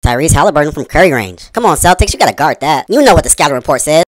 Tyrese Haliburton from Curry range. Come on, Celtics, you gotta guard that. You know what the scouting report says.